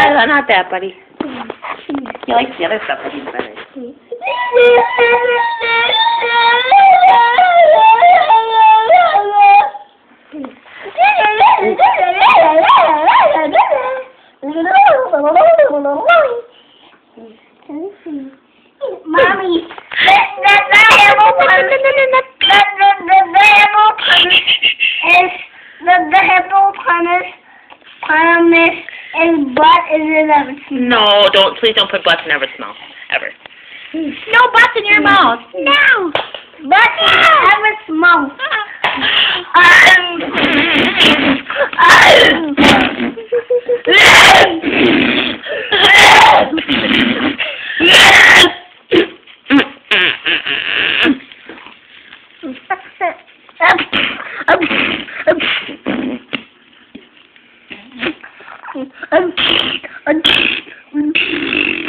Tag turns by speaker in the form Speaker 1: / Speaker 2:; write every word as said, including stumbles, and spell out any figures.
Speaker 1: Uh, not that, buddy. He likes the other stuff that he's better.
Speaker 2: Mommy, the, the, the apple punch, the, the, the, the apple punch is, the, the apple punch, punch is butt is in ever smell.
Speaker 1: No, don't, please don't put butts in ever smell. Ever. No butts in your mouth.
Speaker 2: No, butt never smell. Um, um, um, um,